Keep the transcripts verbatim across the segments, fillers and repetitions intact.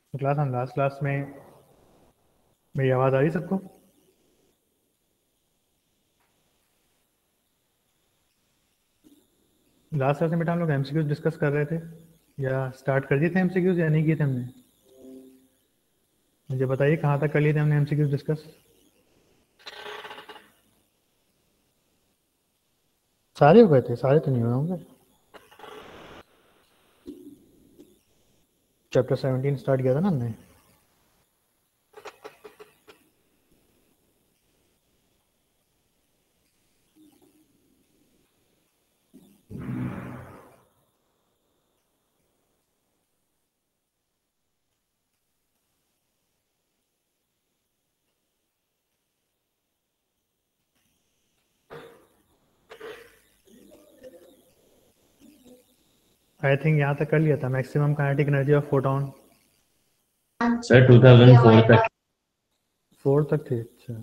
तो क्लास हम last class में, मेरी आवाज़ आ रही सबको? लास्ट क्लास में बेटा हम लोग एमसीक्यूज डिस्कस कर रहे थे, या स्टार्ट कर दिए थे एमसीक्यूज या नहीं किए थे हमने? मुझे बताइए कहाँ तक कर लिए थे हमने एमसीक्यूज डिस्कस? सारे हो गए थे? सारे तो नहीं हुए होंगे। चैप्टर सेवनटीन स्टार्ट किया था ना हमने। आई थिंक यहाँ तक कर लिया था, maximum kinetic energy of photon. Sir two thousand four तक। फोर तक थे, अच्छा।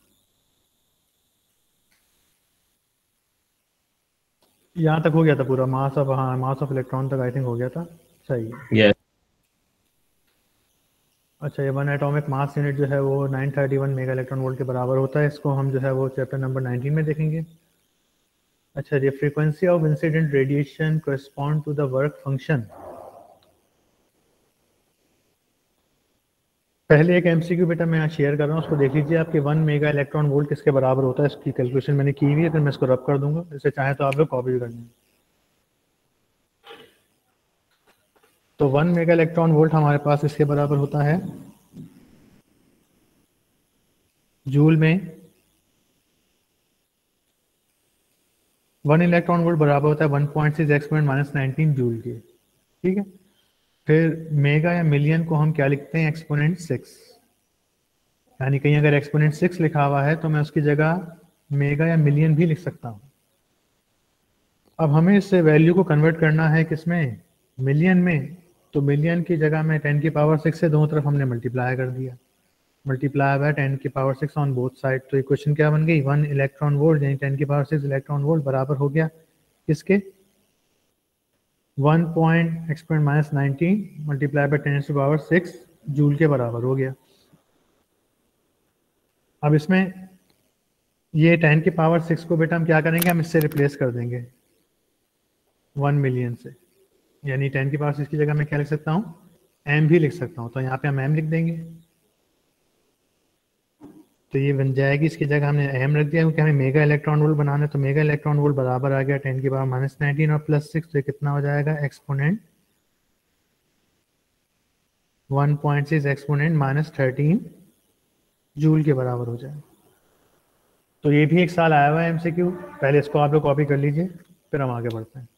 यहाँ तक हो गया था पूरा मास ऑफ, हाँ मास ऑफ इलेक्ट्रॉन तक आई थिंक हो गया था। सही है। यस। अच्छा, ये वन एटॉमिक मास यूनिट जो है वो nine thirty one mega electron volt के बराबर होता है। इसको हम जो है वो चैप्टर नंबर नाइनटीन में देखेंगे। अच्छा, ये frequency of incident radiation correspond to the work function. पहले एक एमसीक्यू बेटा मैं यहाँ शेयर कर रहा हूँ, उसको देख लीजिए। आपके वन मेगा इलेक्ट्रॉन वोल्ट किसके बराबर होता है, इसकी कैलकुलेशन मैंने की हुई है, फिर मैं इसको रब कर दूंगा। इसे चाहे तो आप लोग कॉपी भी कर लें। तो वन मेगा इलेक्ट्रॉन वोल्ट हमारे पास इसके बराबर होता है जूल में। वन इलेक्ट्रॉन वोल्ट बराबर होता है one point six exponent minus nineteen joule के। ठीक है। फिर मेगा या मिलियन को हम क्या लिखते हैं, एक्सपोनेंट सिक्स। यानी कहीं अगर एक्सपोनेंट सिक्स लिखा हुआ है तो मैं उसकी जगह मेगा या मिलियन भी लिख सकता हूँ। अब हमें इस वैल्यू को कन्वर्ट करना है किसमें, मिलियन में। तो मिलियन की जगह में टेन की पावर सिक्स से दोनों तरफ हमने मल्टीप्लाई कर दिया। मल्टीप्लाई बाय टेन की power six on both side. तो इक्वेशन क्या बन गई, वन इलेक्ट्रॉन वोल्ट यानी टेन की पावर सिक्स इलेक्ट्रॉन वोल्ट बराबर हो गया किसके, one point exponent minus nineteen multiply by ten की पावर सिक्स जूल के बराबर हो गया। अब इसमें ये टेन की पावर सिक्स को बेटा हम क्या करेंगे, हम इससे रिप्लेस कर देंगे वन मिलियन से। यानी टेन की पावर सिक्स की जगह मैं क्या लिख सकता हूँ, एम भी लिख सकता हूँ। तो यहाँ पे हम एम लिख देंगे। तो ये बन जाएगी, इसकी जगह हमने एम रख दिया क्योंकि हमें मेगा इलेक्ट्रॉन वोल्ट बनाना है। तो मेगा इलेक्ट्रॉन वोल्ट बराबर आ गया टेन की पावर माइनस नाइनटीन और प्लस सिक्स। तो ये कितना हो जाएगा, exponent one point six exponent minus thirteen joule के बराबर हो जाएगा। तो ये भी एक साल आया हुआ है एमसीक्यू। पहले इसको आप लोग कॉपी कर लीजिए, फिर हम आगे बढ़ते हैं।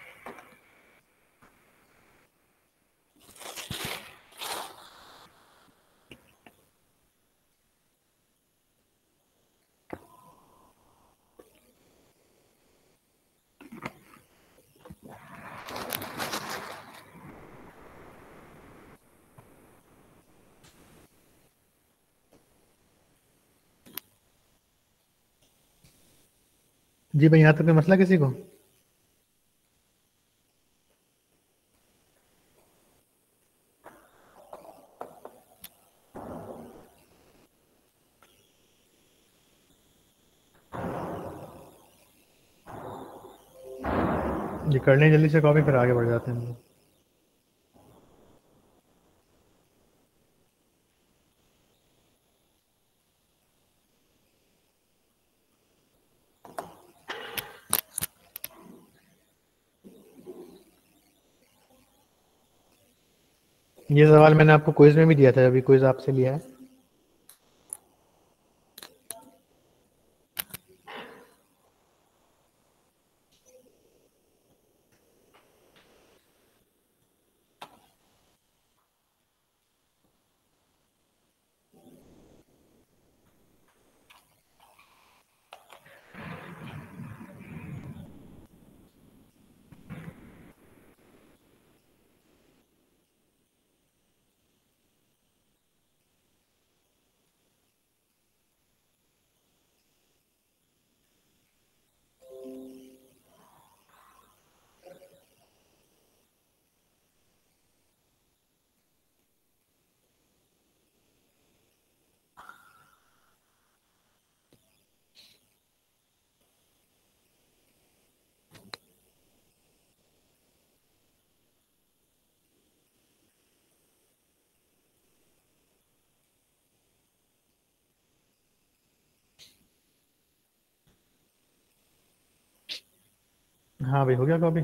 जी भाई, यहाँ तक कोई मसला किसी को? ये कर लें जल्दी से कॉपी, फिर आगे बढ़ जाते हैं हम लोग। ये सवाल मैंने आपको क्विज में भी दिया था, अभी क्विज आपसे लिया है। हाँ भाई, हो गया कॉपी?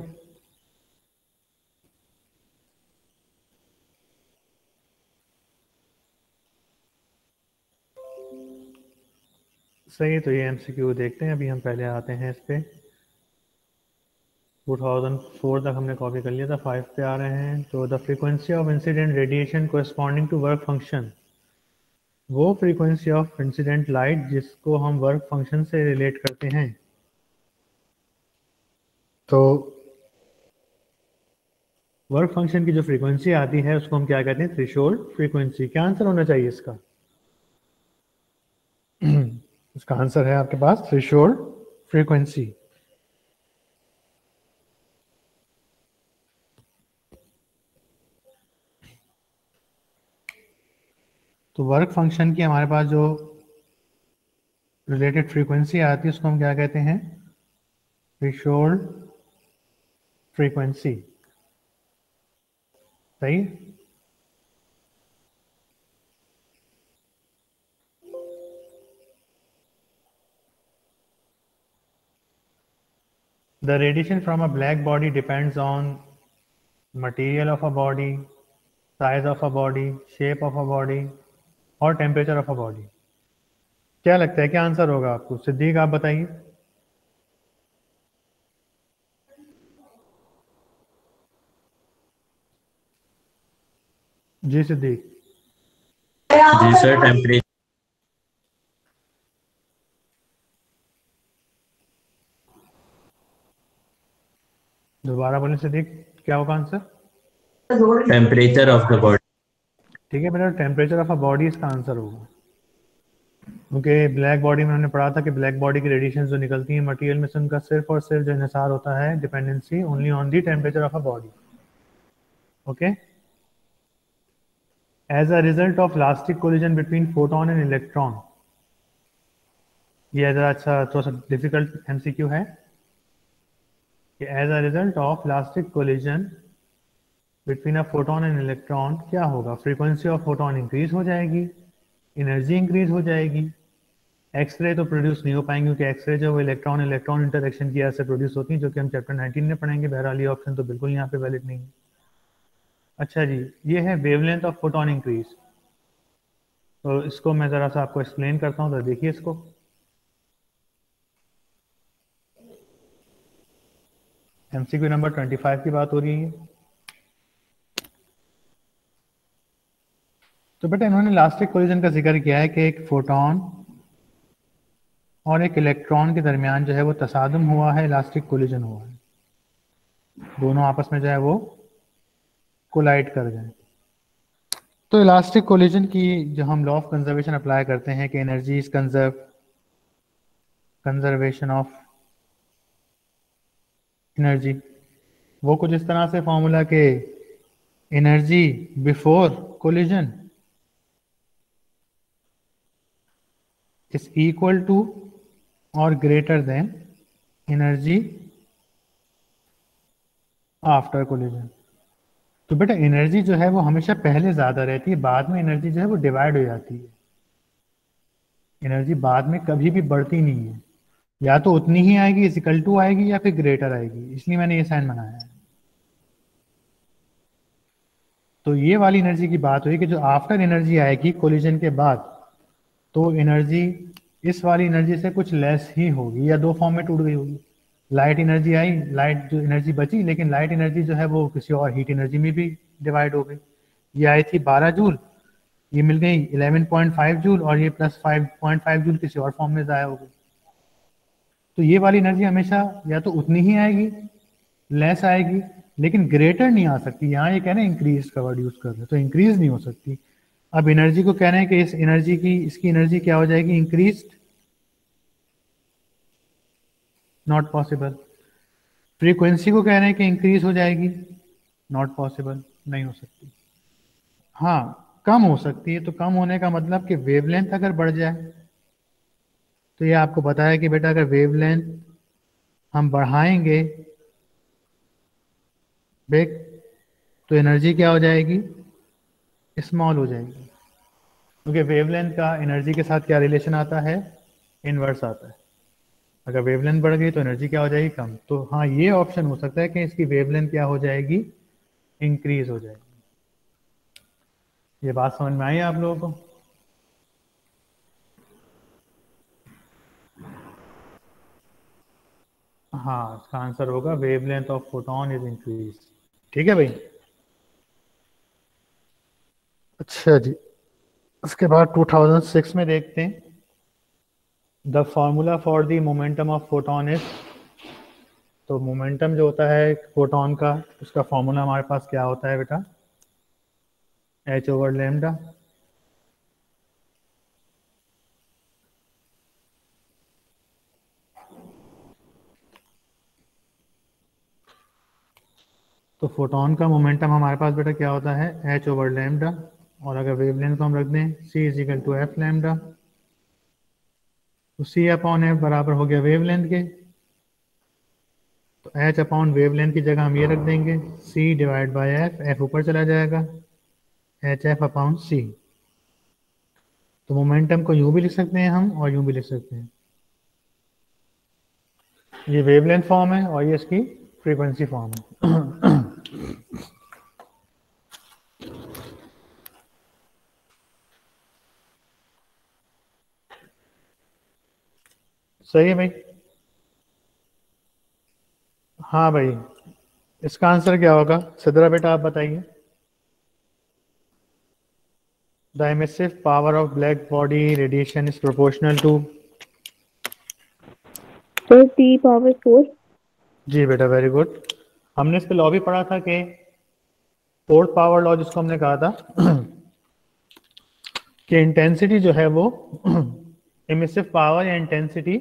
सही, तो ये एमसीक्यू देखते हैं। अभी हम पहले आते हैं इस पे। टू थाउज़ेंड फोर तक हमने कॉपी कर लिया था, फाइव पे आ रहे हैं। तो the frequency of incident radiation corresponding to work function, वो फ्रीक्वेंसी ऑफ इंसिडेंट लाइट जिसको हम वर्क फंक्शन से रिलेट करते हैं। तो वर्क फंक्शन की जो फ्रीक्वेंसी आती है उसको हम क्या कहते हैं? Threshold frequency. क्या आंसर होना चाहिए इसका? इसका आंसर है आपके पास थ्रेशोल्ड फ्रीक्वेंसी। तो वर्क फंक्शन की हमारे पास जो रिलेटेड फ्रीक्वेंसी आती है उसको हम क्या कहते हैं? Threshold frequency. सही। The radiation from a black body depends on material of a body, size of a body, shape of a body और temperature of a body। क्या लगता है क्या आंसर होगा आपको? सिद्दीक आप बताइए। जी सिद्दीक। जी सर, टेम्परेचर। दोबारा बोले सिद्दीक, क्या होगा answer? Temperature of the body. ठीक है बेटा, टेम्परेचर ऑफ अ बॉडी इसका आंसर होगा। क्योंकि ब्लैक बॉडी में हमने पढ़ा था कि ब्लैक बॉडी की रेडिएशन जो निकलती है मटेरियल में से, उनका सिर्फ और सिर्फ जो इन्हिसार होता है dependency only on the temperature of a body. Okay. As a result of elastic collision between photon and electron, ये ज़रा अच्छा थोड़ा सा डिफिकल्ट एमसीक्यू है कि as a result of elastic collision between a photon and electron क्या होगा? Frequency of photon increase हो जाएगी, एनर्जी इंक्रीज हो जाएगी। एक्सरे तो प्रोड्यूस नहीं हो पाएंगे क्योंकि एक्सरे जो इलेक्ट्रॉन इलेक्ट्रॉन इंटरेक्शन की वजह से प्रोड्यूस होती है, जो कि हम चैप्टर नाइनटीन में पढ़ेंगे। बहरहाल ये ऑप्शन तो बिल्कुल यहाँ पे वैलिड नहीं है। अच्छा जी, ये है वेवलेंथ ऑफ फोटोन इंक्रीज। तो इसको मैं ज़रा सा आपको एक्सप्लेन करता हूँ, तो देखिए इसको। एमसीक्यू नंबर ट्वेंटी फाइव की बात हो रही है। तो बेटा इन्होंने इलास्टिक कोलिजन का जिक्र किया है कि एक फोटोन और एक इलेक्ट्रॉन के दरमियान जो है वो तसादुम हुआ है, इलास्टिक कोलिजन हुआ है, दोनों आपस में जो है वो कोलाइड कर गए। तो इलास्टिक कोलिजन की जो हम लॉ ऑफ कंजर्वेशन अप्लाई करते हैं कि energy is conserve, conservation of energy, वो कुछ इस तरह से फॉर्मूला के energy before collision is equal to और greater than energy after collision. तो बेटा एनर्जी जो है वो हमेशा पहले ज़्यादा रहती है, बाद में एनर्जी जो है वो डिवाइड हो जाती है। एनर्जी बाद में कभी भी बढ़ती नहीं है, या तो उतनी ही आएगी, इक्वल टू आएगी, या फिर ग्रेटर आएगी। इसलिए मैंने ये साइन बनाया है। तो ये वाली एनर्जी की बात हुई कि जो आफ्टर एनर्जी आएगी कोलिजन के बाद, तो एनर्जी इस वाली एनर्जी से कुछ लेस ही होगी या दो फॉर्म में टूट गई होगी। लाइट एनर्जी आई, लाइट जो एनर्जी बची, लेकिन लाइट एनर्जी जो है वो किसी और हीट एनर्जी में भी डिवाइड हो गई। ये आई थी बारह जूल, ये मिल गई इलेवन पॉइंट फाइव जूल, और ये plus five point five joule किसी और फॉर्म में ज़ाया हो गई। तो ये वाली एनर्जी हमेशा या तो उतनी ही आएगी, लेस आएगी, लेकिन ग्रेटर नहीं आ सकती। यहाँ ये कह रहे हैं इंक्रीज का वर्ड यूज कर रहे हैं, तो इंक्रीज नहीं हो सकती। अब एनर्जी को कह रहे हैं कि इस एनर्जी की इसकी एनर्जी क्या हो जाएगी? Increase, not possible. फ्रीक्वेंसी को कह रहे हैं कि इंक्रीज हो जाएगी, नॉट पॉसिबल, नहीं हो सकती। हाँ कम हो सकती है। तो कम होने का मतलब कि वेवलेंथ अगर बढ़ जाए, तो ये आपको पता है कि बेटा अगर वेवलेंथ हम बढ़ाएंगे बेक, तो एनर्जी क्या हो जाएगी? स्मॉल हो जाएगी। क्योंकि वेवलेंथ का एनर्जी के साथ क्या रिलेशन आता है? इनवर्स आता है। अगर वेवलेंथ बढ़ गई तो एनर्जी क्या हो जाएगी, कम। तो हाँ, ये ऑप्शन हो सकता है कि इसकी वेवलेंथ क्या हो जाएगी, इंक्रीज हो जाएगी। ये बात समझ में आई आप लोगों को? हाँ, इसका आंसर होगा wavelength of photon is increase. ठीक है भाई। अच्छा जी, उसके बाद टू थाउजेंड सिक्स में देखते हैं, the formula for the momentum of photon is. तो मोमेंटम जो होता है फोटोन का, उसका फॉर्मूला हमारे पास क्या होता है बेटा, एच ओवर लेमडा। तो फोटोन का मोमेंटम हमारे पास बेटा क्या होता है, एच ओवर लेमडा। और अगर वेवलेंथ को हम रख दें c is equal to f lambda, तो सी अपॉन एफ बराबर हो गया वेवलेंथ के। तो एच अपॉन वेवलेंथ की जगह हम ये रख देंगे c divide by f, f ऊपर चला जाएगा, एच एफ अपॉन सी। तो मोमेंटम को यूं भी लिख सकते हैं हम और यूं भी लिख सकते हैं। ये वेवलेंथ फॉर्म है और ये इसकी फ्रीक्वेंसी फॉर्म है। सही है भाई? हाँ भाई, इसका आंसर क्या होगा सिद्रा बेटा, आप बताइए। The emissive power of black body radiation is proportional to. तो टी पावर फोर। जी बेटा, वेरी गुड। हमने इस पे लॉ भी पढ़ा था कि फोर्थ पावर लॉ, जिसको हमने कहा था कि इंटेंसिटी जो है वो एमिसिव पावर या इंटेंसिटी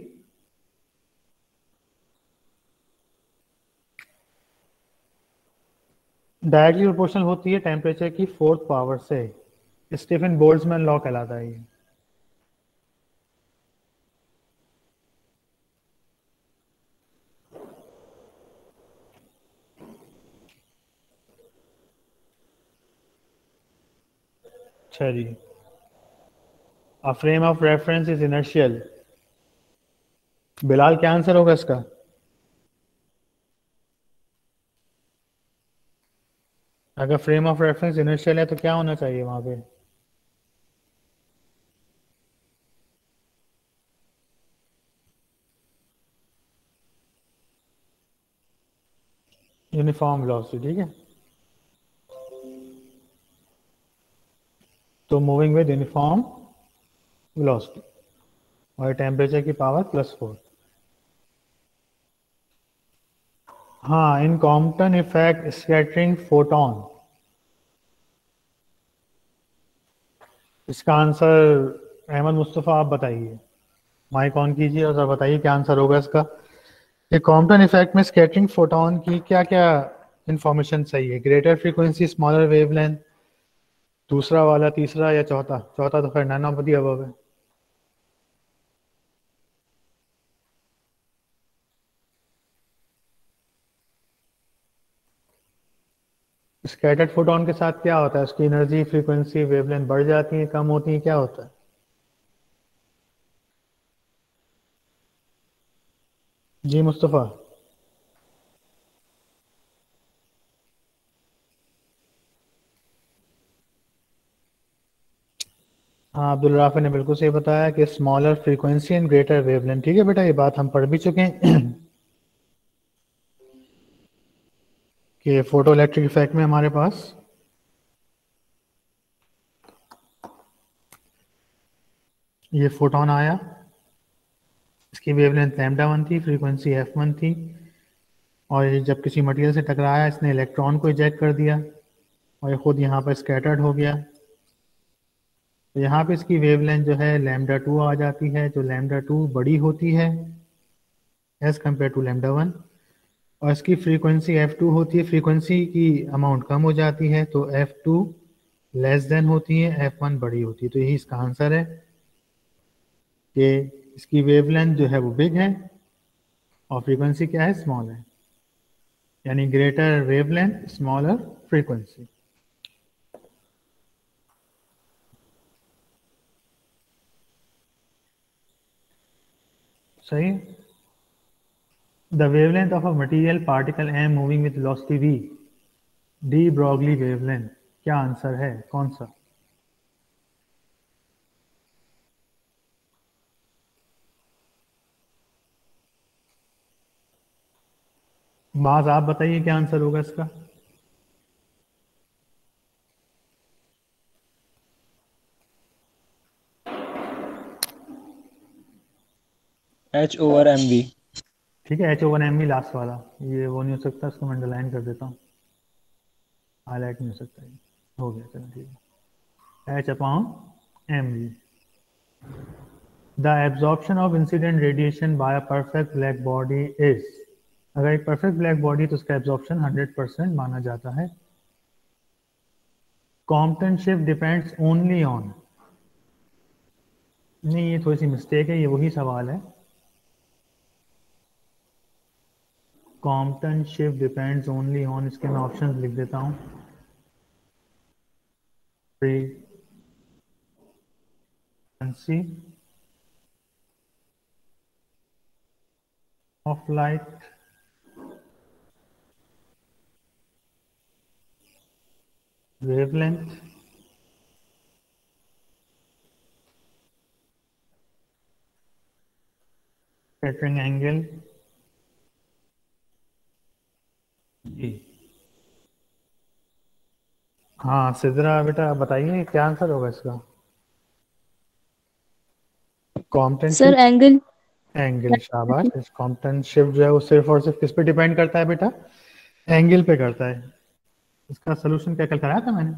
डायरेक्टली प्रोपोर्शनल होती है टेम्परेचर की फोर्थ पावर से। स्टीफन बोल्ट्जमैन लॉ कहलाता है ये। अच्छा जी, a frame of reference is inertial. Bilal क्या आंसर होगा इसका? अगर फ्रेम ऑफ रेफरेंस इनर्शियल है तो क्या होना चाहिए वहां पे? Uniform velocity. ठीक है, तो मूविंग विद यूनिफॉर्म वेलोसिटी और टेम्परेचर की पावर प्लस फोर। हाँ, in Compton effect scattering photon. इसका आंसर अहमद मुस्तफ़ा आप बताइए, माइक ऑन कीजिए और जरा बताइए क्या आंसर होगा इसका। ये कॉम्पटन इफेक्ट में स्कैटरिंग फोटोन की क्या क्या इंफॉर्मेशन सही है? ग्रेटर फ्रीक्वेंसी, स्मॉलर वेवलेंथ, दूसरा वाला, तीसरा या चौथा? चौथा तो खैर नन ऑफ द अबव है। स्कैटर्ड फोटोन के साथ क्या होता है, उसकी एनर्जी, फ्रीक्वेंसी, वेवलेंथ बढ़ जाती है, कम होती है, क्या होता है? जी मुस्तफ़ा। हाँ, अब्दुल राफे ने बिल्कुल सही बताया कि smaller frequency and greater wavelength. ठीक है बेटा, ये बात हम पढ़ भी चुके हैं कि फोटो इलेक्ट्रिक इफेक्ट में हमारे पास ये फोटोन आया, इसकी वेवलेंथ लैम्डा वन थी, फ्रीक्वेंसी एफ वन थी, और ये जब किसी मटेरियल से टकराया इसने इलेक्ट्रॉन को इजेक्ट कर दिया और ये खुद यहाँ पर स्कैटर्ड हो गया। तो यहाँ पे इसकी वेवलेंथ जो है लैम्डा टू आ जाती है, जो लैम्डा टू बड़ी होती है as compare to lambda one, और इसकी फ्रीक्वेंसी एफ टू होती है, फ्रीक्वेंसी की अमाउंट कम हो जाती है, तो एफ टू लेस देन होती है, एफ वन बड़ी होती है। तो यही इसका आंसर है कि इसकी वेवलेंथ जो है वो बिग है और फ्रीक्वेंसी क्या है, स्मॉल है, यानी ग्रेटर वेवलेंथ स्मॉलर फ्रीक्वेंसी। सही है? The wavelength of a material particle m moving with velocity v, de Broglie wavelength, क्या आंसर है, कौन सा? बाज आप बताइए क्या आंसर होगा इसका? H over m v. ठीक है, h over m v last वाला, ये वो नहीं हो सकता, इसको मैं अंडरलाइन कर देता हूँ, हाईलाइट नहीं हो सकता, ये हो गया, चलो ठीक है, h upon m v. The absorption of incident radiation by a perfect black body is, अगर एक परफेक्ट ब्लैक बॉडी तो उसका एब्जॉर्प्शन हंड्रेड परसेंट माना जाता है। Compton shift depends only on, नहीं ये थोड़ी सी मिस्टेक है, ये वही सवाल है। Compton shift depends only on, इसके मैं ऑप्शन लिख देता हूँ, frequency of light, wavelength, scattering angle, जी। हाँ सिद्रा बेटा बताइए क्या आंसर होगा इसका? Compton Sir, shift angle. Angle, शाबाश। इस कॉम्पटन शिफ्ट जो है वो सिर्फ और सिर्फ किस पे डिपेंड करता है बेटा? एंगल पे करता है। इसका सोल्यूशन क्या कल कराया था मैंने?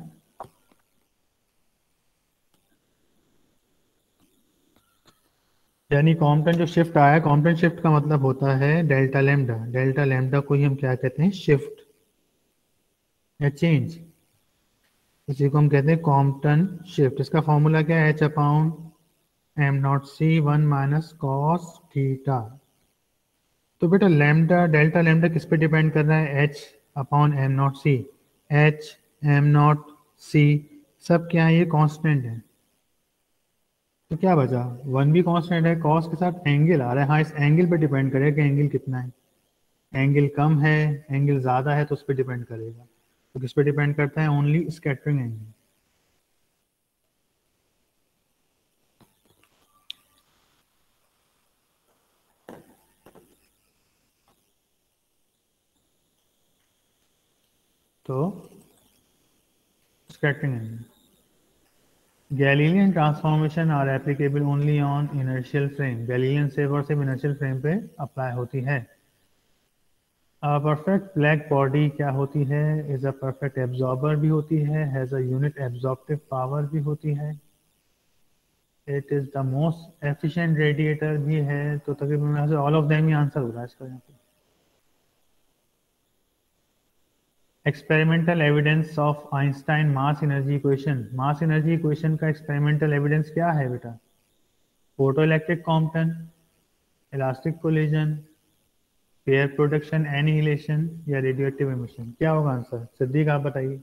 यानी कॉम्पटन जो शिफ्ट आया, कॉम्पटन शिफ्ट का मतलब होता है डेल्टा लैम्डा, डेल्टा लैम्डा को ही हम क्या कहते हैं? शिफ्ट या चेंज, इसी को हम कहते हैं कॉम्पटन शिफ्ट। इसका फॉर्मूला क्या है? H upon m naught c one minus cos theta. तो बेटा लैम्डा, डेल्टा लैम्डा किस पे डिपेंड कर रहा है? H upon m naught c. H m naught c सब क्या है? ये कांस्टेंट है, तो क्या बचा? वन भी कांस्टेंट है, कॉस के साथ एंगल आ रहा है, हाँ इस एंगल पे डिपेंड करेगा कि एंगल कितना है। एंगल कम है, एंगल ज़्यादा है, तो उस पर डिपेंड करेगा। तो किस पे डिपेंड करता है? Only scattering angle. तो scattering angle. Galilean transformation are applicable only on inertial frame. Galilean सिर्फ और सिर्फ inertial frame पे अप्लाई होती है। A perfect black body क्या होती है? Is a perfect absorber भी होती है, has a unit absorptive power भी होती है, it is the most efficient radiator भी है। तो तकरीबन all of them ही आंसर हो रहा है इसका यहाँ पे। Experimental evidence of Einstein mass energy equation, mass energy equation का एक्सपेरिमेंटल एविडेंस क्या है बेटा? Photo electric Compton, elastic collision, pair production, annihilation या रेडियोएक्टिव एमिशन, क्या होगा आंसर? सिद्दीक आप बताइए।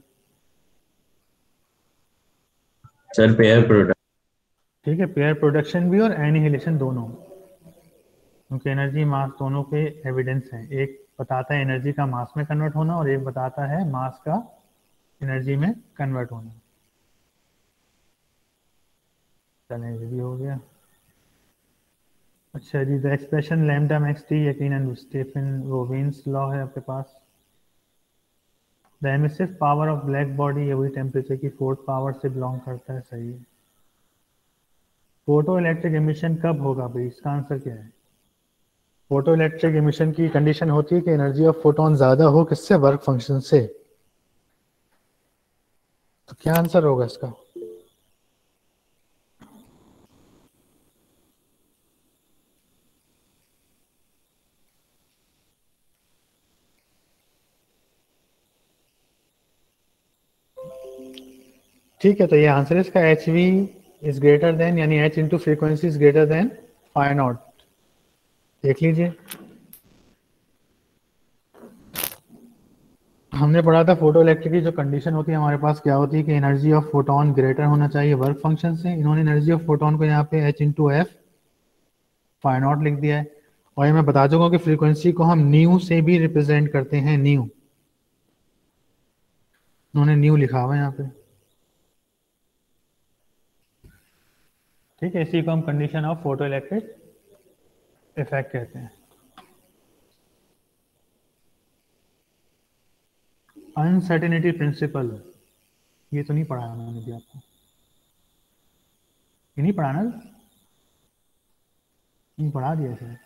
Sir pair product. ठीक है, पेयर प्रोडक्शन भी और एनिहिलेशन दोनों, क्योंकि एनर्जी मास दोनों के एविडेंस हैं। एक बताता है एनर्जी का मास में कन्वर्ट होना और एक बताता है मास का एनर्जी में कन्वर्ट होना। चलें ये भी हो गया। अच्छा जी, the expression lambda max T यकीनन स्टीफन रोबिन्स लॉ है आपके पास। The emissive power of black body, ये वही टेम्परेचर की फोर्थ पावर से बिलोंग करता है, सही है। फोटो इलेक्ट्रिक एमिशन कब होगा भाई? इसका आंसर क्या है? फोटो इलेक्ट्रिक एमिशन की कंडीशन होती है कि एनर्जी ऑफ फोटोन ज्यादा हो, किससे? वर्क फंक्शन से। तो क्या आंसर होगा इसका? ठीक है, तो ये आंसर है इसका, h v is greater than, यानी h into frequency is greater than five naught. देख लीजिए, हमने पढ़ा था फोटो इलेक्ट्रिक की जो कंडीशन होती है हमारे पास क्या होती है कि एनर्जी ऑफ फोटोन ग्रेटर होना चाहिए वर्क फंक्शन से। इन्होंने एनर्जी ऑफ फोटोन को यहाँ पे h into f five naught लिख दिया है, और ये मैं बता चुका हूँ कि फ्रीक्वेंसी को हम न्यू से भी रिप्रेजेंट करते हैं, न्यू, उन्होंने न्यू लिखा हुआ है यहाँ पे, ठीक है। इसी को हम condition of photo electric effect कहते हैं। अनसर्टेनिटी प्रिंसिपल, ये तो नहीं पढ़ाया उन्होंने भी आपको, ये नहीं पढ़ा ना, नहीं पढ़ा दिया सर,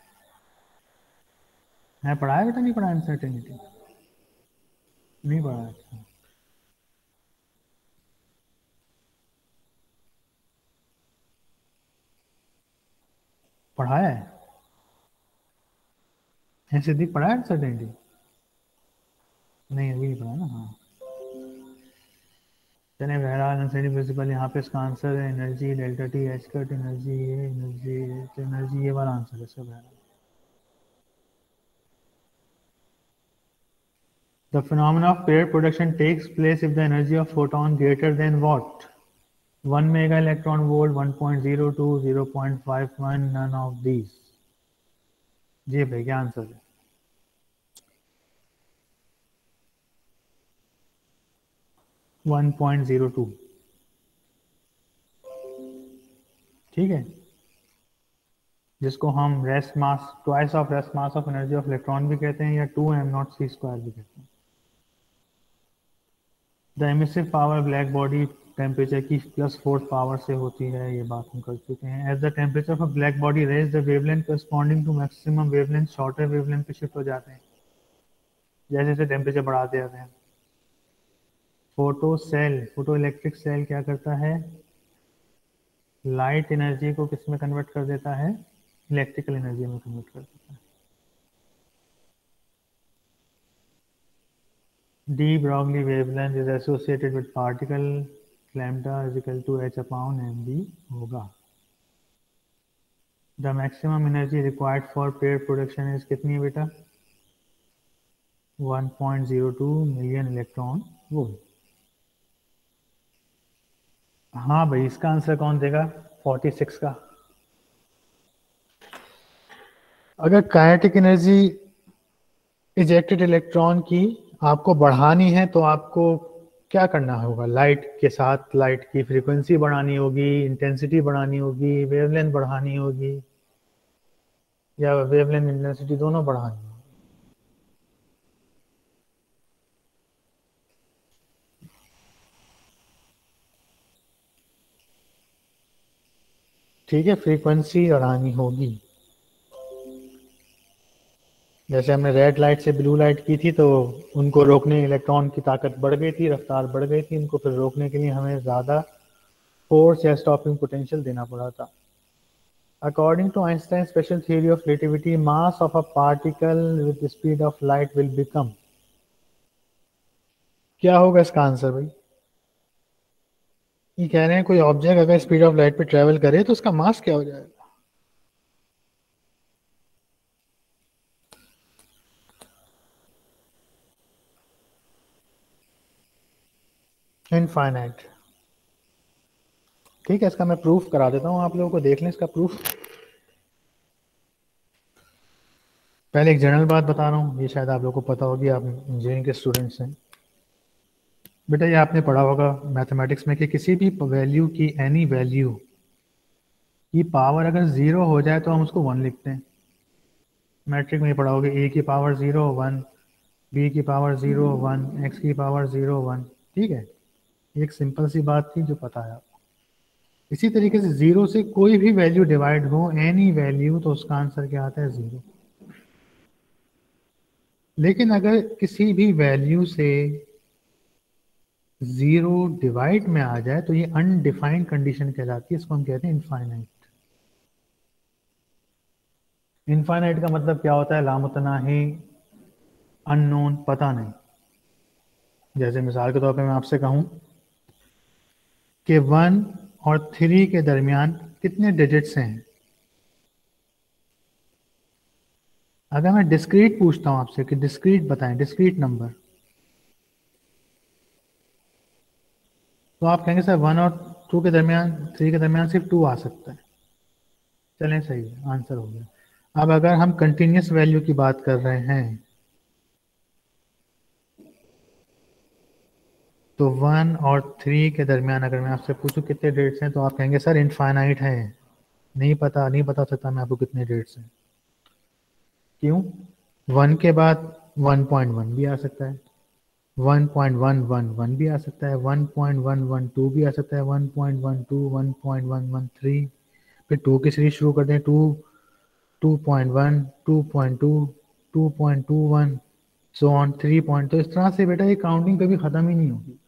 मैं पढ़ाया बेटा, नहीं पढ़ा अनसर्टेनिटी, नहीं पढ़ा। अच्छा, पढ़ाया है, है सिद्दीक, पढ़ाया अनसर्टेनिटी? नहीं अभी नहीं पढ़ा ना, हाँ। चलिए बहरहाल अनसर्टेनिटी प्रिंसिपल, यहाँ पे इसका आंसर है energy delta t h cut, energy ये एनर्जी एनर्जी ये वाला आंसर है इसका बहरहाल। The phenomena of pair production takes place if the energy of photon greater than what? one mega electron volt, one point zero two, zero point five one, none of these. जी भाई क्या answer है? one point zero two, ठीक है, जिसको हम rest mass, twice of rest mass of energy of electron भी कहते हैं, या टू एम नॉट सी स्क्वायर भी कहते हैं। The emissive power black body temperature की प्लस फोर्थ पावर से होती है, ये बात हम कर चुके हैं। As the temperature of a black body raise the wavelength corresponding to maximum wavelength shorter wavelength पे शिफ्ट हो जाते हैं, जैसे जैसे टेम्परेचर बढ़ाते जाते हैं। Photo cell, photo electric cell क्या करता है? लाइट एनर्जी को किस में कन्वर्ट कर देता है? इलेक्ट्रिकल एनर्जी में कन्वर्ट कर देता है। De Broglie wavelength is associated with particle lambda is equal to h upon m v होगा। The maximum energy required for pair production is कितनी है बेटा? one point zero two million electron volt. हाँ भाई, इसका आंसर कौन देगा? छियालीस का। अगर काइनेटिक एनर्जी इजेक्टेड इलेक्ट्रॉन की आपको बढ़ानी है तो आपको क्या करना होगा? लाइट के साथ लाइट की फ्रीक्वेंसी बढ़ानी होगी, इंटेंसिटी बढ़ानी होगी, वेवलेंथ बढ़ानी होगी, या वेवलेंथ इंटेंसिटी दोनों बढ़ानी होगी। ठीक है, फ्रीक्वेंसी बढ़ानी होगी। जैसे हमने रेड लाइट से ब्लू लाइट की थी तो उनको रोकने इलेक्ट्रॉन की ताकत बढ़ गई थी, रफ्तार बढ़ गई थी, उनको फिर रोकने के लिए हमें ज़्यादा फोर्स या स्टॉपिंग पोटेंशियल देना पड़ा था। According to Einstein special theory of relativity, mass of a particle with speed of light will become, क्या होगा इसका आंसर भाई? ये कह रहे हैं कोई ऑब्जेक्ट अगर स्पीड ऑफ लाइट पे ट्रेवल करे तो उसका मास क्या हो जाएगा? इनफाइनाइट। ठीक है, इसका मैं प्रूफ करा देता हूँ, आप लोगों को देख लें इसका प्रूफ। पहले एक जनरल बात बता रहा हूँ, ये शायद आप लोगों को पता होगी, आप इंजीनियरिंग के स्टूडेंट्स हैं। बेटा ये आपने पढ़ा होगा मैथमेटिक्स में कि किसी भी वैल्यू की, एनी वैल्यू की पावर अगर ज़ीरो हो जाए तो हम उसको वन लिखते हैं। मैट्रिक में पढ़ा होगा, ए की पावर ज़ीरो वन, बी की पावर ज़ीरो वन, एक्स की पावर ज़ीरो वन। ठीक है, एक सिंपल सी बात थी जो पता है आपको। इसी तरीके से ज़ीरो से कोई भी वैल्यू डिवाइड हो, एनी वैल्यू, तो उसका आंसर क्या आता है? ज़ीरो। लेकिन अगर किसी भी वैल्यू से ज़ीरो डिवाइड में आ जाए तो ये अनडिफाइंड कंडीशन कहलाती है, इसको हम कहते हैं इनफाइनाइट। इनफाइनाइट का मतलब क्या होता है? लामुतनाही, अननोन, पता नहीं। जैसे मिसाल के तौर पे मैं आपसे कहूं कि वन और थ्री के दरमियान कितने डिजिट्स हैं, अगर मैं डिस्क्रीट पूछता हूं आपसे कि डिस्क्रीट बताएं, डिस्क्रीट नंबर, तो आप कहेंगे सर वन और टू के दरमियान, थ्री के दरमियान सिर्फ टू आ सकता है। चलें, सही है, आंसर हो गया। अब अगर हम कंटिन्यूस वैल्यू की बात कर रहे हैं तो वन और थ्री के दरमियान अगर मैं आपसे पूछूं कितने डेट्स हैं तो आप कहेंगे सर इनफाइनाइट है, नहीं पता, नहीं बता सकता मैं आपको कितने डेट्स हैं। क्यों? वन के बाद वन पॉइंट वन भी आ सकता है, one point one one one भी आ सकता है, one point one one two भी आ सकता है, one point one two, one point one one three, फिर टू की सीरीज शुरू कर दें, two, two point one, two point two, two point two one, so on three point. तो इस तरह से बेटा ये काउंटिंग कभी खत्म ही नहीं होगी।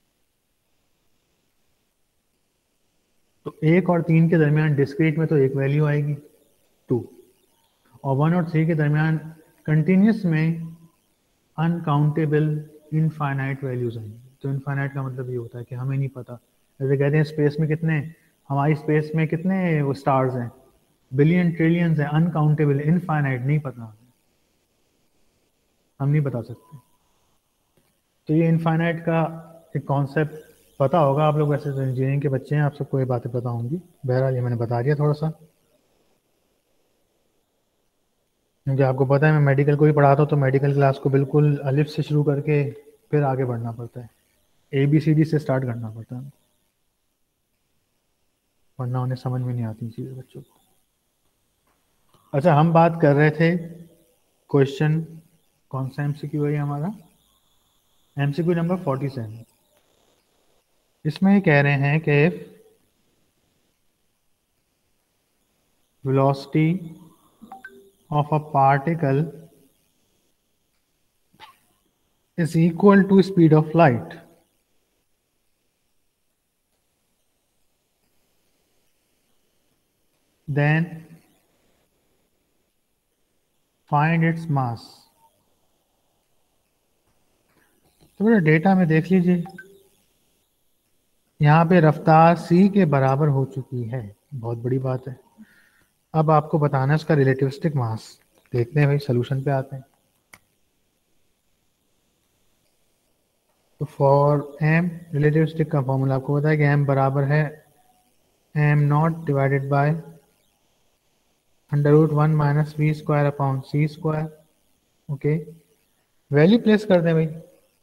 तो एक और तीन के दरमियान डिस्क्रीट में तो एक वैल्यू आएगी टू, और वन और थ्री के दरमियान कंटिन्यूस में अनकाउंटेबल इनफाइनाइट वैल्यूज आएंगी। तो इनफाइनाइट का मतलब ये होता है कि हमें नहीं पता। जैसे कहते हैं स्पेस में कितने, हमारी स्पेस में कितने वो स्टार्स हैं, बिलियन ट्रिलियंस हैं, अनकाउंटेबल, इनफाइनाइट नहीं पता हमें, हम नहीं बता सकते। तो ये इनफाइनाइट का एक कॉन्सेप्ट पता होगा आप लोग, वैसे तो इंजीनियरिंग के बच्चे हैं, आप सबको ये बातें पता होंगी। बहरहाल ये मैंने बता दिया थोड़ा सा, क्योंकि आपको पता है मैं मेडिकल को ही पढ़ाता हूँ, तो मेडिकल क्लास को बिल्कुल अलिफ से शुरू करके फिर आगे बढ़ना पड़ता है, ए बी सी डी से स्टार्ट करना पड़ता है, वरना उन्हें समझ में नहीं आती चीज़ें बच्चों को। अच्छा, हम बात कर रहे थे क्वेश्चन, कौन सा एमसीक्यू है ये हमारा, एमसीक्यू नंबर फोर्टी सेवन। इसमें ये कह रहे हैं कि velocity of a particle is equal to speed of light, then find its mass। तो मेरा डेटा में देख लीजिए, यहाँ पे रफ्तार c के बराबर हो चुकी है, बहुत बड़ी बात है। अब आपको बताना है उसका रिलेटिविस्टिक मास। देखते हैं भाई, सोल्यूशन पे आते हैं। तो फॉर m रिलेटिविस्टिक का फॉर्मूला आपको पता है कि m बराबर है m naught divided by under root one minus v square upon c square. Okay, value place कर दें भाई,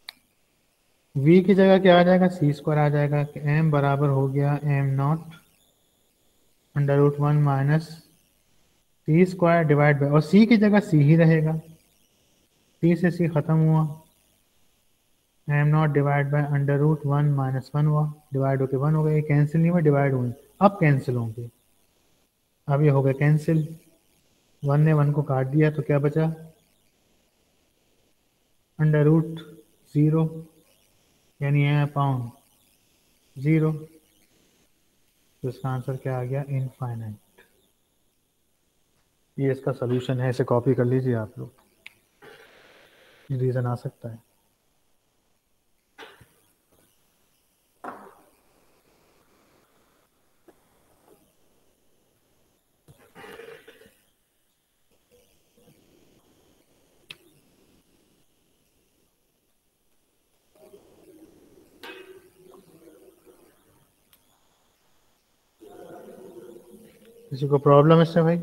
v की जगह क्या आ जाएगा, सी स्क्वायर आ जाएगा, कि m बराबर हो गया m naught under root one minus c square divide by, और c की जगह c ही रहेगा, c से c खत्म हुआ, m naught divide by under root one minus one हुआ, डिवाइड होके वन हो गया, ये कैंसिल नहीं हुआ, डिवाइड हुई, अब कैंसिल होंगे, अब ये हो गया कैंसिल, वन ने वन को काट दिया तो क्या बचा, अंडर रूट ज़ीरो, यानी है अपॉन ज़ीरो। तो इसका आंसर क्या आ गया, इनफाइनाइट। ये इसका सोल्यूशन है, इसे कॉपी कर लीजिए आप लोग, ये रीज़न आ सकता है। किसी को प्रॉब्लम इससे भाई?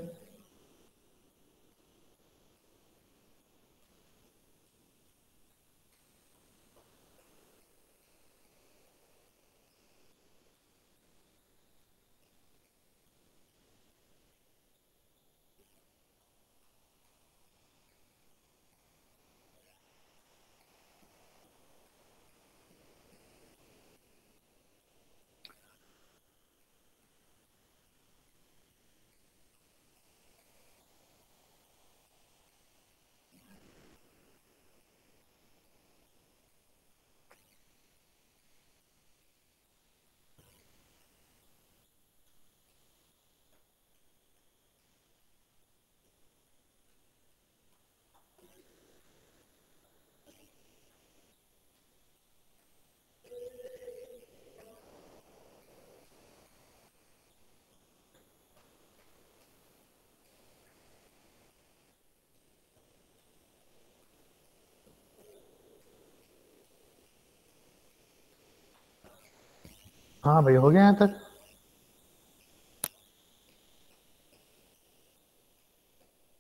हाँ भाई, हो गया यहाँ तक।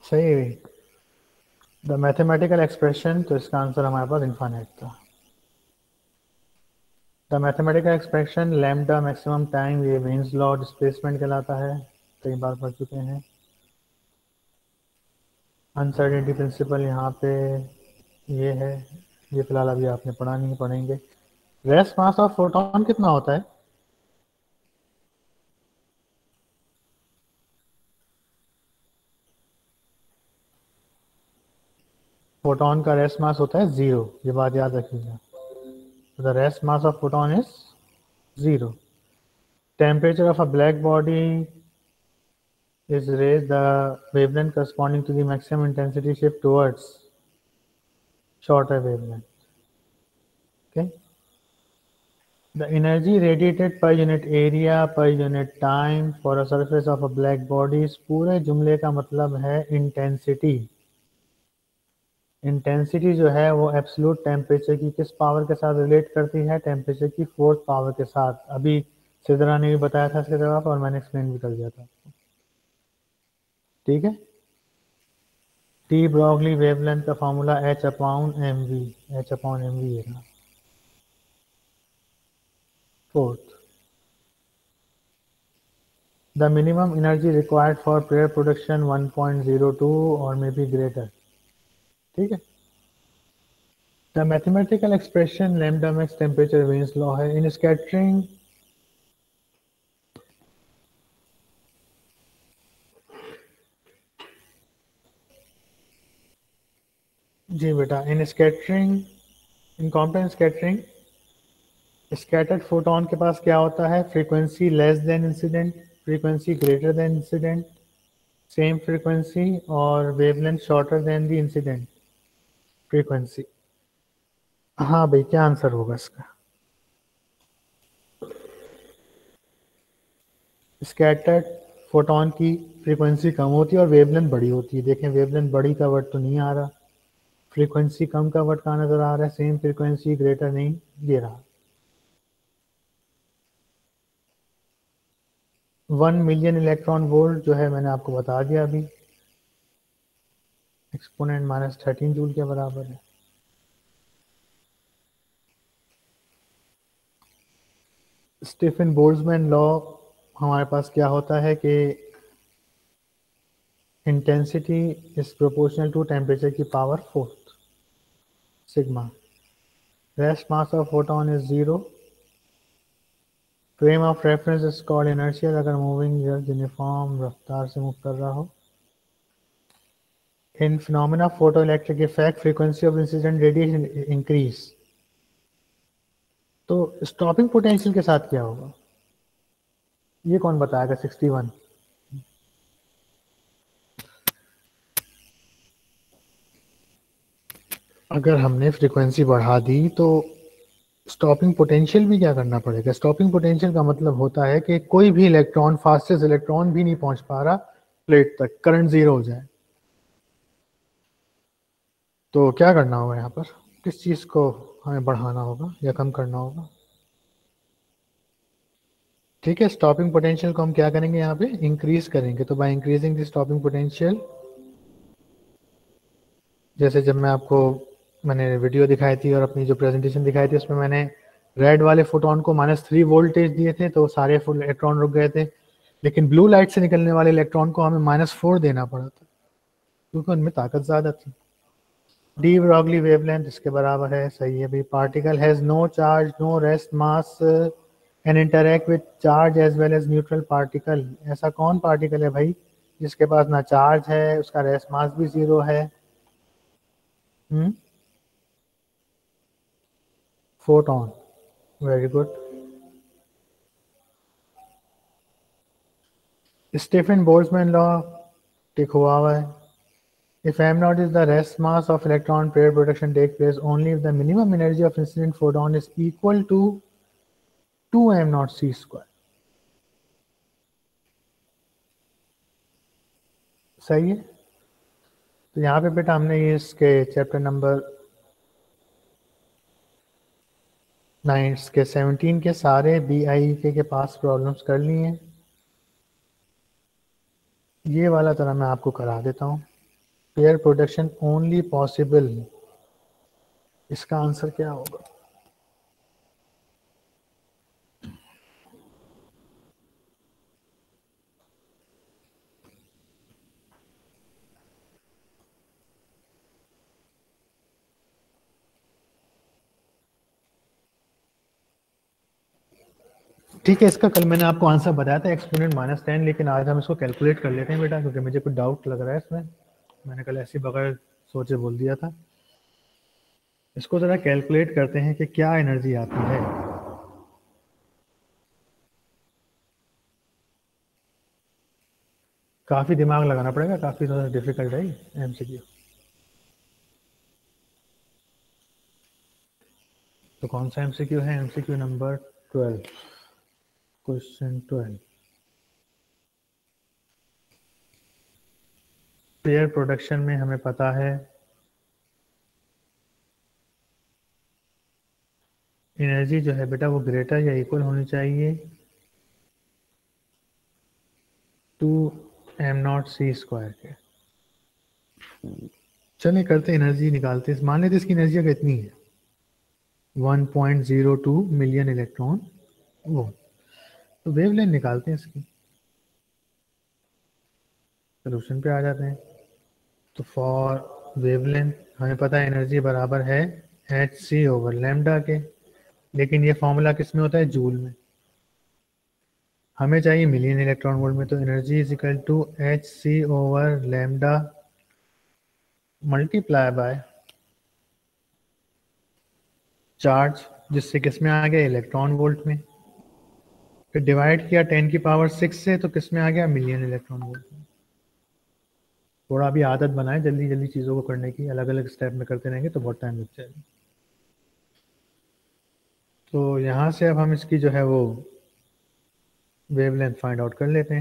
सही है। द मैथमेटिकल एक्सप्रेशन, तो इसका आंसर हमारे पास इन्फानेट था। The mathematical expression lambda maximum time, ये वेन्स लॉ डिस्प्लेसमेंट कहलाता है, कई बार पढ़ चुके हैं। अनसर्टेनिटी प्रिंसिपल यहाँ पे ये है, ये फिलहाल अभी आपने पढ़ा नहीं, पढ़ेंगे। रेस्ट मास ऑफ फोटोन कितना होता है? फोटोन का रेस्ट मास होता है जीरो, ये बात याद रखिएगा। The rest mass of photon is zero. Temperature of a black body is raised, the wavelength corresponding to the maximum intensity shift towards shorter wavelength. Okay. The energy radiated per unit area per unit time for a surface of a black body, इस पूरे जुमले का मतलब है intensity. Intensity जो है वो absolute temperature की किस पावर के साथ रिलेट करती है? टेम्परेचर की फोर्थ पावर के साथ। अभी सिद्धरा ने भी बताया था इसके जवाब, और मैंने एक्सप्लेन भी कर दिया था। ठीक है। टी ब्रॉगली वेवलेंथ का formula h upon m v, h upon m v है। Fourth, the minimum energy required for pair production one point zero two और मे बी ग्रेटर। ठीक है। The mathematical expression lambda max temperature Wien's law है। In scattering, जी बेटा, in scattering, in complex scattering, scattered photon के पास क्या होता है? Frequency less than incident, frequency greater than incident, same frequency, और wavelength shorter than the incident frequency. हाँ भाई, क्या आंसर होगा इसका? स्कैटर्ड फोटोन की फ्रीक्वेंसी कम होती है और वेवलेंथ बड़ी होती है। देखें, वेवलेंथ बड़ी का वर्ड तो नहीं आ रहा, फ्रीक्वेंसी कम का वर्ड कहाँ नजर आ रहा है? सेम फ्रीक्वेंसी ग्रेटर नहीं दे रहा। वन मिलियन इलेक्ट्रॉन वोल्ट जो है मैंने आपको बता दिया अभी, एक्सपोनेंट माइनस थर्टीन जूल के बराबर है। स्टीफन बोल्ट्जमैन लॉ हमारे पास क्या होता है कि intensity is proportional to temperature की power fourth, sigma. Rest mass of photon is zero. Frame of reference is called inertial, अगर मूविंग यूनिफॉर्म रफ्तार से मूव कर रहा हो। In phenomena photo electric effect, frequency of incident radiation increase. तो stopping potential के साथ क्या होगा? ये कौन बताएगा? Sixty one. अगर हमने फ्रीक्वेंसी बढ़ा दी तो स्टॉपिंग पोटेंशियल भी क्या करना पड़ेगा? स्टॉपिंग पोटेंशियल का मतलब होता है कि कोई भी इलेक्ट्रॉन, फास्टेस्ट इलेक्ट्रॉन भी नहीं पहुंच पा रहा प्लेट तक, करंट जीरो हो जाए। तो क्या करना होगा यहाँ पर? किस चीज को हमें बढ़ाना होगा या कम करना होगा? ठीक है, स्टॉपिंग पोटेंशियल को हम क्या करेंगे? यहाँ पे इंक्रीज करेंगे। तो by increasing the stopping potential, जैसे जब मैं आपको मैंने वीडियो दिखाई थी और अपनी जो प्रेजेंटेशन दिखाई थी उसमें मैंने रेड वाले फोटोन को माइनस थ्री वोल्टेज दिए थे, तो सारे फुल इलेक्ट्रॉन रुक गए थे। लेकिन ब्लू लाइट से निकलने वाले इलेक्ट्रॉन को हमें माइनस फोर देना पड़ा था, क्योंकि उनमें ताकत ज़्यादा थी। डी ब्रॉगली वेवलेंथ इसके बराबर है, सही है भाई। Particle has no charge, no rest mass and interact with charge as well as neutral particle. ऐसा कौन पार्टिकल है भाई जिसके पास ना चार्ज है, उसका रेस्ट मास भी जीरो है? Hmm photon. Very good. Stefan Boltzmann law tick हुआ हुआ है। If m naught is the rest mass of electron, pair production takes place only if the minimum energy of incident photon is equal to to m naught c square. सही है। तो यहाँ पे बेटा हमने ये इसके चैप्टर नंबर नाइन के सेवनटीन के सारे बी आई के, के पास प्रॉब्लम्स कर लिए हैं। ये वाला तरह मैं आपको करा देता हूँ। पेयर प्रोडक्शन ओनली पॉसिबल, इसका आंसर क्या होगा? ठीक है, इसका कल मैंने आपको आंसर बताया था एक्सपोनेंट माइनस टेन, लेकिन आज हम इसको कैलकुलेट कर लेते हैं बेटा, क्योंकि मुझे कुछ डाउट लग रहा है इसमें। मैंने कल ऐसे बगैर सोचे बोल दिया था। इसको ज़रा कैलकुलेट करते हैं कि क्या एनर्जी आती है। काफ़ी दिमाग लगाना पड़ेगा, काफ़ी ज़्यादा डिफिकल्ट है एमसीक्यू। तो कौन सा एमसीक्यू है? MCQ number twelve, question twelve. Pair production में हमें पता है एनर्जी जो है बेटा वो ग्रेटर या इक्वल होनी चाहिए to M naught C square के। चलिए करते एनर्जी निकालते हैं। मान लेते इसकी एनर्जी अगर इतनी है one point zero two million electron वो, तो वेवलेंथ निकालते हैं इसकी। सोल्यूशन पे आ जाते हैं। तो फॉर वेवलेंथ हमें पता है एनर्जी बराबर है एच सी ओवर लैम्डा के, लेकिन ये फॉर्मूला किस में होता है? जूल में। हमें चाहिए मिलियन इलेक्ट्रॉन वोल्ट में, तो energy is equal to H C over lambda multiply by charge, जिससे किस में आ गया? इलेक्ट्रॉन वोल्ट में। फिर डिवाइड किया टेन की पावर सिक्स से, तो किस में आ गया? मिलियन इलेक्ट्रॉन वोल्ट में। थोड़ा भी आदत बनाए जल्दी जल्दी चीज़ों को करने की, अलग अलग स्टेप में करते रहेंगे तो बहुत टाइम लग जाएगा। तो यहाँ से अब हम इसकी जो है वो वेवलेंथ फाइंड आउट कर लेते हैं।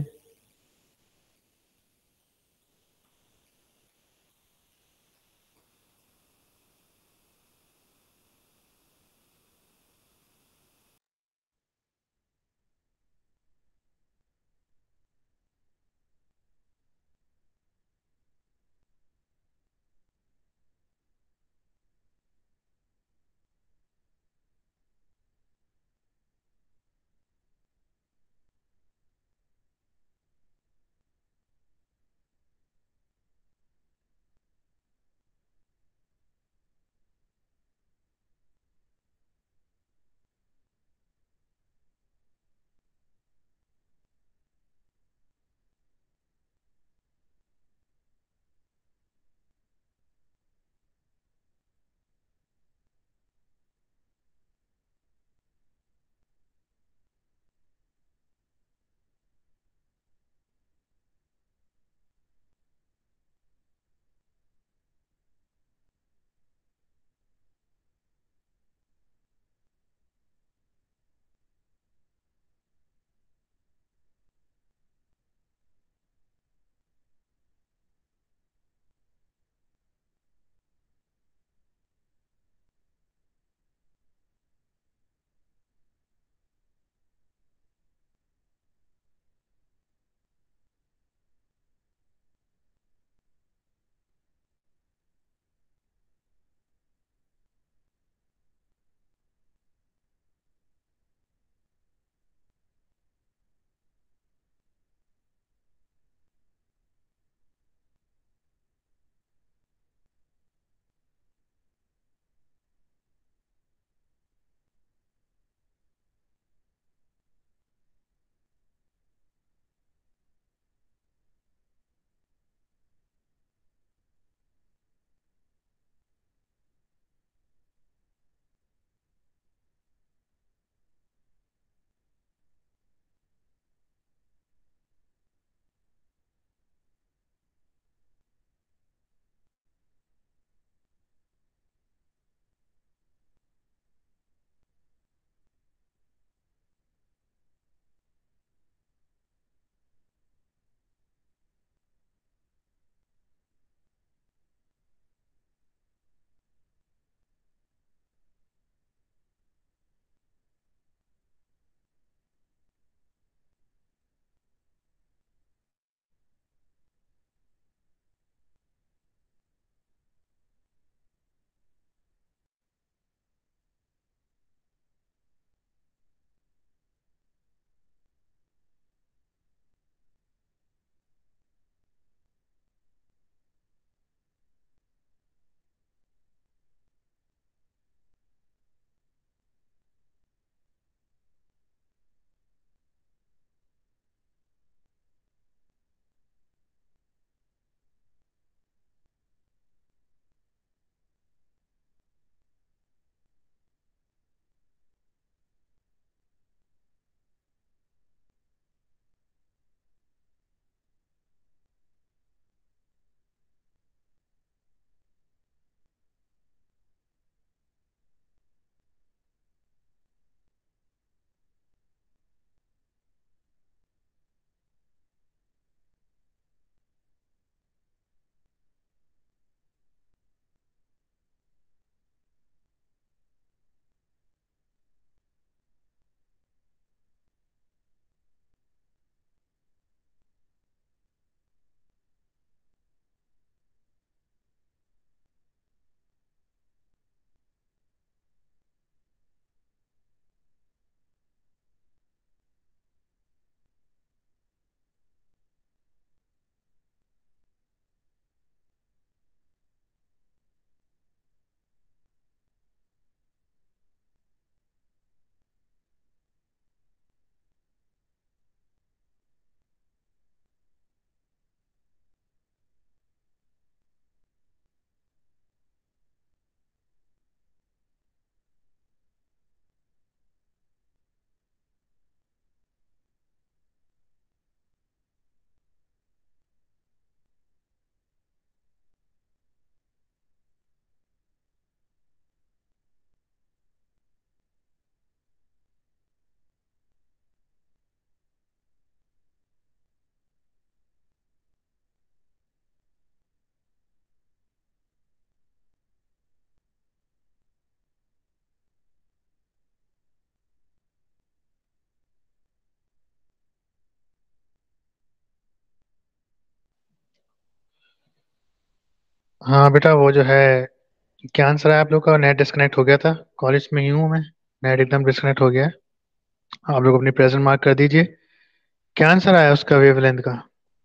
हाँ बेटा, वो जो है, क्या आंसर है आप लोग का? नेट डिस्कनेक्ट हो गया था, कॉलेज में ही हूँ मैं। नेट एकदम डिस्कनेक्ट हो गया है। आप लोग अपनी प्रेजेंट मार्क कर दीजिए। क्या आंसर आया उसका वेवलेंथ का?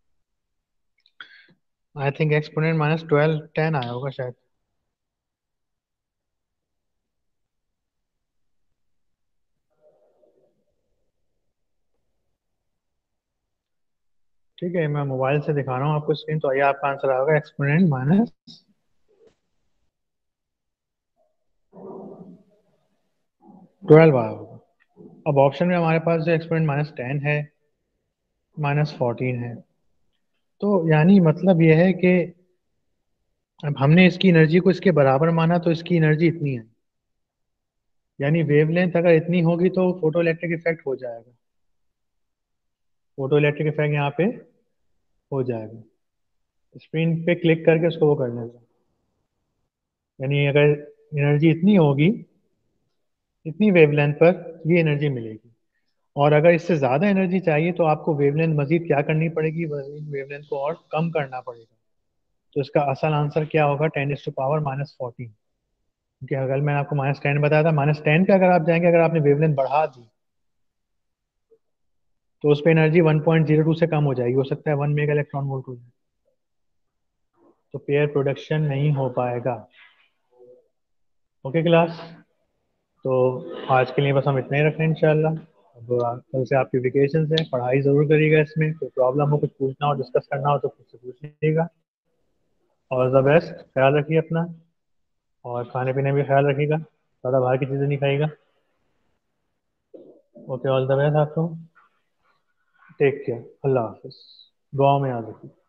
I think exponent minus twelve ten आया होगा शायद। ठीक है, मैं मोबाइल से दिखा रहा हूँ आपको स्क्रीन, तो आइए आपका आंसर आएगा एक्सपोनेंट माइनस ट्वेल्व आया होगा। अब ऑप्शन में हमारे पास जो एक्सपोनेंट माइनस टेन है, माइनस फोर्टीन है, तो यानी मतलब यह है कि अब हमने इसकी एनर्जी को इसके बराबर माना, तो इसकी एनर्जी इतनी है। यानी वेवलेंथ अगर इतनी होगी तो फोटो इलेक्ट्रिक इफेक्ट हो जाएगा। फोटो इलेक्ट्रिक इफेक्ट यहाँ पे हो जाएगा। स्क्रीन पे क्लिक करके उसको वो कर लेगा। यानी अगर एनर्जी इतनी होगी, इतनी वेवलेंथ पर ये एनर्जी मिलेगी। और अगर इससे ज़्यादा एनर्जी चाहिए तो आपको वेवलेंथ मजीद क्या करनी पड़ेगी, वेवलेंथ को और कम करना पड़ेगा। तो इसका असल आंसर क्या होगा? Ten is to power minus fourteen. क्योंकि अगर मैंने आपको माइनस टेन बताया था, माइनस टेन पे अगर आप जाएंगे, अगर आपने वेवलेंथ बढ़ा दी, तो उस पर energy one point zero two से कम हो जाएगी, हो सकता है वन मेगा इलेक्ट्रॉन वोल्ट हो जाए। तो पेयर प्रोडक्शन नहीं हो पाएगा। ओके क्लास, तो आज के लिए बस हम इतना ही रखें इंशाल्लाह। अब आ- कल से आपकी वेकेशन है, पढ़ाई ज़रूर करिएगा। इसमें कोई प्रॉब्लम हो, कुछ पूछना हो, डिस्कस करना हो तो मुझसे पूछ लीजिएगा। ऑल द बेस्ट, ख्याल रखिए अपना। और खाने पीने में भी ख्याल रखिएगा, ज़्यादा बाहर की चीज़ें नहीं खाइएगा। ओके, ऑल द बेस्ट आपको। टेक केयर, अल्लाह हाफिज़। दुआ में याद रखिए।